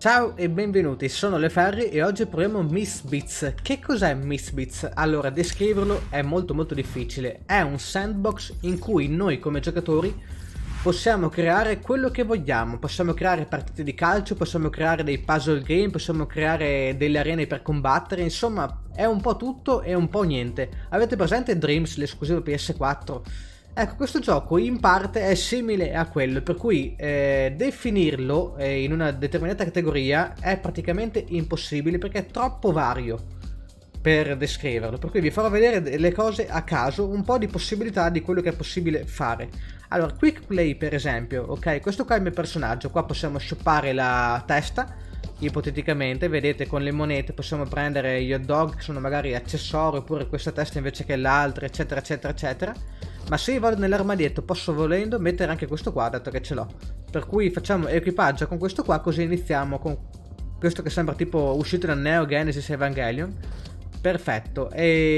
Ciao e benvenuti, sono Leferri e oggi proviamo Misbits. Che cos'è Misbits? Allora, descriverlo è molto difficile. È un sandbox in cui noi come giocatori possiamo creare quello che vogliamo. Possiamo creare partite di calcio, possiamo creare dei puzzle game, possiamo creare delle arene per combattere. Insomma, è un po' tutto e un po' niente. Avete presente Dreams, l'esclusivo PS4? Ecco, questo gioco in parte è simile a quello, per cui definirlo in una determinata categoria è praticamente impossibile perché è troppo vario per descriverlo. Per cui vi farò vedere le cose a caso, un po' di possibilità di quello che è possibile fare. Allora, quick play per esempio, ok? Questo qua è il mio personaggio, qua possiamo shoppare la testa, ipoteticamente, vedete, con le monete possiamo prendere gli hot dog che sono magari accessori, oppure questa testa invece che l'altra, eccetera eccetera eccetera. Ma se io vado nell'armadietto posso, volendo, mettere anche questo qua, dato che ce l'ho. Per cui facciamo equipaggio con questo qua, così iniziamo con questo che sembra tipo uscito da Neo Genesis Evangelion. Perfetto.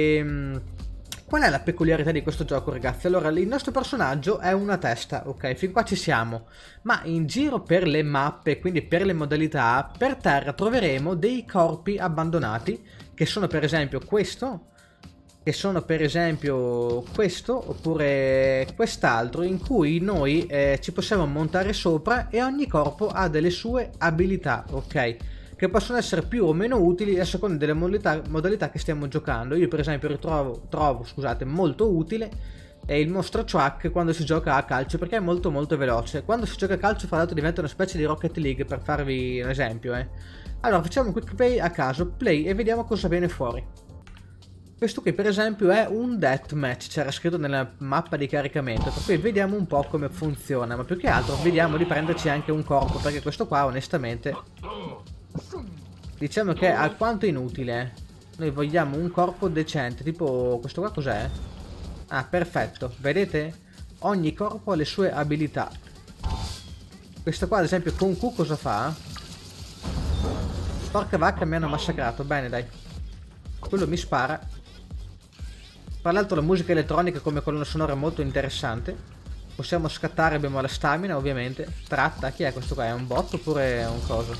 Qual è la peculiarità di questo gioco, ragazzi? Allora, il nostro personaggio è una testa, ok? Fin qua ci siamo. Ma in giro per le mappe, quindi per le modalità, per terra troveremo dei corpi abbandonati, che sono per esempio questo, che sono per esempio questo, oppure quest'altro, in cui noi ci possiamo montare sopra e ogni corpo ha delle sue abilità, ok? Che possono essere più o meno utili a seconda delle modalità che stiamo giocando. Io per esempio trovo molto utile il Monster Truck quando si gioca a calcio, perché è molto veloce. Quando si gioca a calcio fra l'altro diventa una specie di Rocket League, per farvi un esempio. Allora facciamo un quick play a caso, play, e vediamo cosa viene fuori. Questo qui per esempio è un deathmatch, c'era scritto nella mappa di caricamento, per cui vediamo un po' come funziona, ma più che altro vediamo di prenderci anche un corpo, perché questo qua onestamente diciamo che è alquanto inutile. Noi vogliamo un corpo decente, tipo questo qua cos'è? Ah, perfetto, vedete? Ogni corpo ha le sue abilità. Questo qua ad esempio con Q cosa fa? Porca vacca, mi hanno massacrato, bene dai. Quello mi spara. Tra l'altro la musica elettronica come colonna sonora è molto interessante. Possiamo scattare, abbiamo la stamina ovviamente. Tratta, chi è questo qua? È un bot oppure è un coso?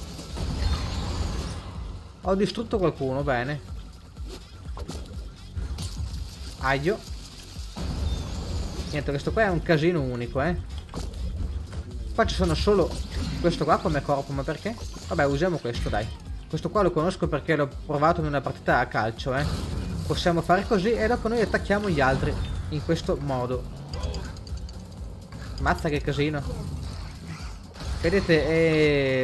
Ho distrutto qualcuno, bene. Aglio. Niente, questo qua è un casino unico, Qua ci sono solo questo qua come corpo, ma perché? Vabbè, usiamo questo, dai. Questo qua lo conosco perché l'ho provato in una partita a calcio, Possiamo fare così e dopo noi attacchiamo gli altri in questo modo. Mazza che casino. Vedete,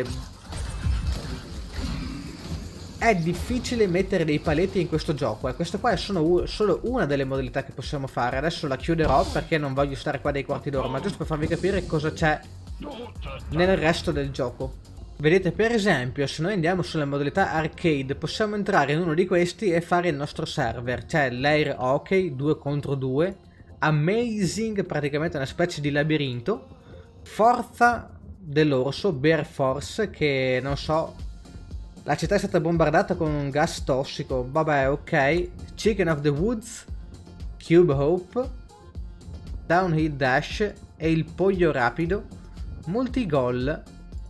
è difficile mettere dei paletti in questo gioco. Questo qua è solo una delle modalità che possiamo fare. Adesso la chiuderò perché non voglio stare qua dei quarti d'ora, ma giusto per farvi capire cosa c'è nel resto del gioco. Vedete, per esempio, se noi andiamo sulla modalità arcade, possiamo entrare in uno di questi e fare il nostro server. C'è l'air hockey 2 contro 2, amazing, praticamente una specie di labirinto, forza dell'orso, bear force, che non so, la città è stata bombardata con un gas tossico, vabbè, ok, chicken of the woods, cube hope, downhill dash e il poglio rapido, multigol,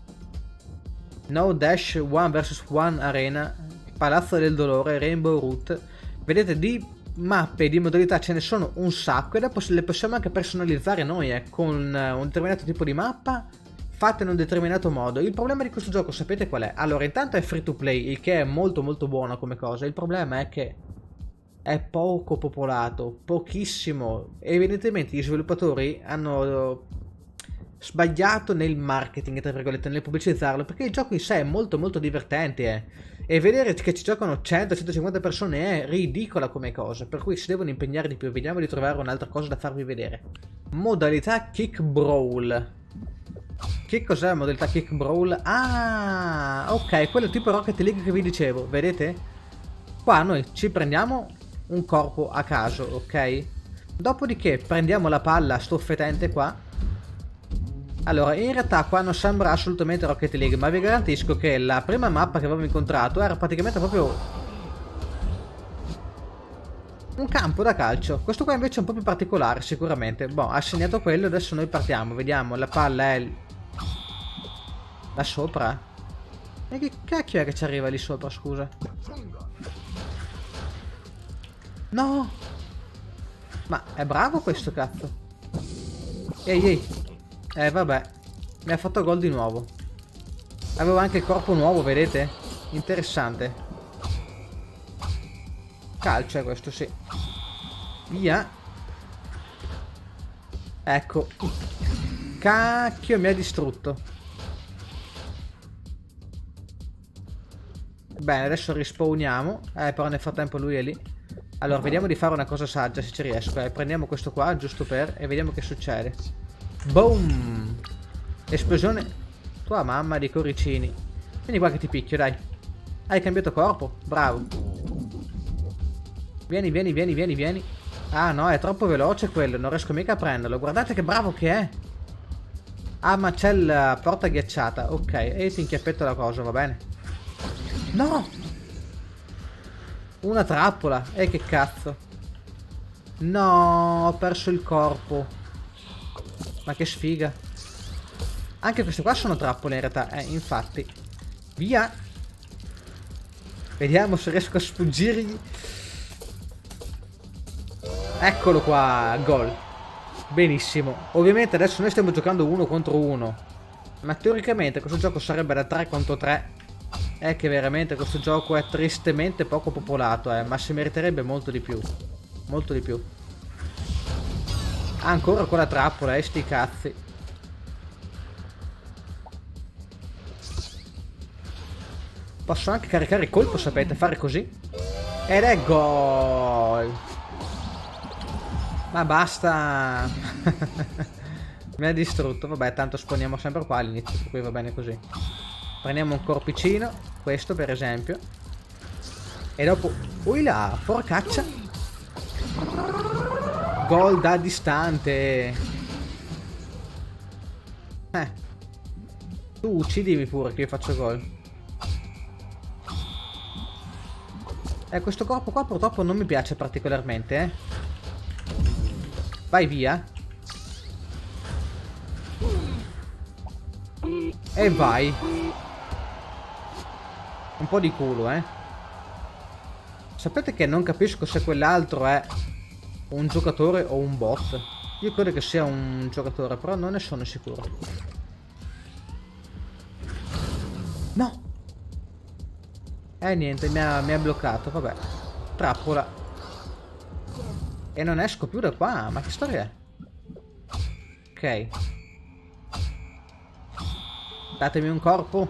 no dash 1 vs 1 arena, palazzo del dolore, rainbow route. Vedete, di mappe e di modalità ce ne sono un sacco e dopo le possiamo anche personalizzare noi con un determinato tipo di mappa fatta in un determinato modo. Il problema di questo gioco sapete qual è? Allora, intanto è free to play, il che è molto buono come cosa. Il problema è che è poco popolato, pochissimo. Evidentemente gli sviluppatori hanno sbagliato nel marketing, tra virgolette, nel pubblicizzarlo, perché il gioco in sé è molto divertente, e vedere che ci giocano 100-150 persone è ridicola come cosa, per cui si devono impegnare di più. Vediamo di trovare un'altra cosa da farvi vedere. Modalità kick brawl. Che cos'è la modalità kick brawl? Ah, ok, quello tipo Rocket League che vi dicevo, vedete? Qua noi ci prendiamo un corpo a caso, ok? Dopodiché prendiamo la palla a sto fetente qua. Allora, in realtà qua non sembra assolutamente Rocket League, ma vi garantisco che la prima mappa che avevo incontrato era praticamente proprio un campo da calcio. Questo qua invece è un po' più particolare, sicuramente. Boh, ha segnato quello, adesso noi partiamo, vediamo, la palla è là sopra. E che cacchio è che ci arriva lì sopra, scusa? No! Ma è bravo questo cazzo. Ehi, ehi. Vabbè. Mi ha fatto gol di nuovo. Avevo anche il corpo nuovo, vedete? Interessante. Calcio è questo, sì. Via. Ecco. Cacchio, mi ha distrutto. Bene, adesso rispawniamo. Però nel frattempo lui è lì. Allora, vediamo di fare una cosa saggia, se ci riesco. Prendiamo questo qua, giusto per... E vediamo che succede. Boom! Esplosione. Tua mamma di coricini. Vieni qua che ti picchio, dai. Hai cambiato corpo? Bravo. Vieni, vieni, vieni, vieni, vieni. Ah no, è troppo veloce quello. Non riesco mica a prenderlo. Guardate che bravo che è. Ah, ma c'è la porta ghiacciata. Ok, e ti inchiappetto la cosa, va bene. No! Una trappola. Che cazzo. No, ho perso il corpo. Ma che sfiga. Anche queste qua sono trappole in realtà. Infatti. Via. Vediamo se riesco a sfuggirgli. Eccolo qua. Gol. Benissimo. Ovviamente adesso noi stiamo giocando 1 contro 1. Ma teoricamente questo gioco sarebbe da 3 contro 3. È che veramente questo gioco è tristemente poco popolato, ma si meriterebbe molto di più. Molto di più. Ancora quella trappola, sti cazzi. Posso anche caricare il colpo, sapete, fare così. Ed è gol. Ma basta. Mi ha distrutto, vabbè, tanto spawniamo sempre qua all'inizio, per cui va bene così. Prendiamo un corpicino, questo per esempio. E dopo... Ui là, porcaccia. Gol da distante. Tu uccidimi pure che io faccio gol. Questo corpo qua purtroppo non mi piace particolarmente, Vai via. E vai. Un po' di culo, Sapete che non capisco se quell'altro è un giocatore o un bot. Io credo che sia un giocatore, però non ne sono sicuro. No! Niente, mi ha bloccato, vabbè. Trappola. E non esco più da qua, ma che storia è? Ok. Datemi un corpo.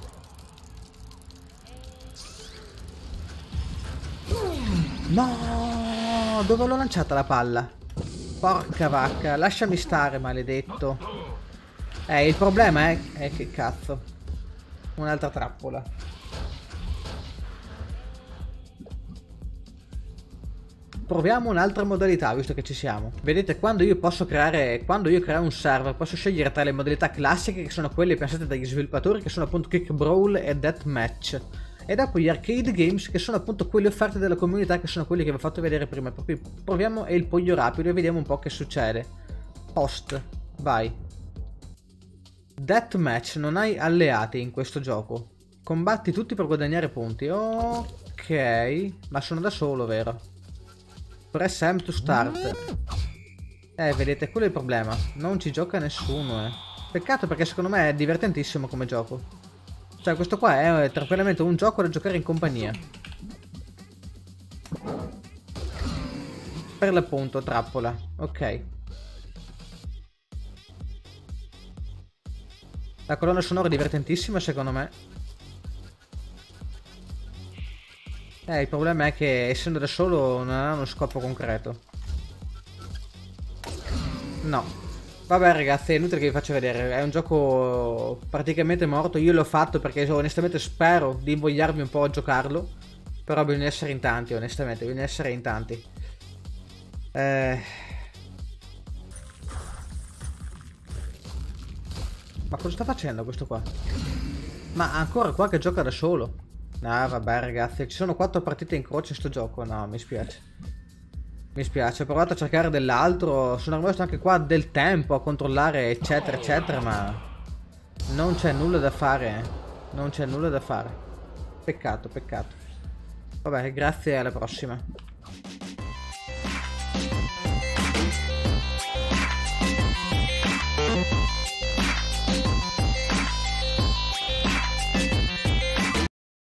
No! Dove l'ho lanciata la palla? Porca vacca, lasciami stare, maledetto. Il problema è che cazzo. Un'altra trappola. Proviamo un'altra modalità, visto che ci siamo. Vedete, quando io creo un server, posso scegliere tra le modalità classiche, che sono quelle pensate dagli sviluppatori, che sono appunto Kick Brawl e Deathmatch. E dopo gli arcade games, che sono appunto quelli offerti dalla comunità, che sono quelli che vi ho fatto vedere prima. Per cui proviamo il poglio rapido e vediamo un po' che succede. Post, vai. Deathmatch, non hai alleati in questo gioco. Combatti tutti per guadagnare punti. Ok, ma sono da solo, vero? Press M to start. Vedete, quello è il problema. Non ci gioca nessuno, Peccato, perché secondo me è divertentissimo come gioco. Cioè, questo qua è tranquillamente un gioco da giocare in compagnia. Per l'appunto, trappola. Ok. La colonna sonora è divertentissima, secondo me. Il problema è che essendo da solo non ha uno scopo concreto. No. Vabbè ragazzi, è inutile che vi faccia vedere. È un gioco praticamente morto. Io l'ho fatto perché onestamente spero di invogliarmi un po' a giocarlo. Però bisogna essere in tanti, onestamente. Bisogna essere in tanti. Ma cosa sta facendo questo qua? Ma ancora qua che gioca da solo. Ah vabbè ragazzi, ci sono 4 partite in croce in sto gioco. No, mi spiace. Mi spiace, ho provato a cercare dell'altro. Sono rimasto anche qua del tempo a controllare eccetera eccetera, ma non c'è nulla da fare. Non c'è nulla da fare. Peccato, peccato. Vabbè, grazie e alla prossima.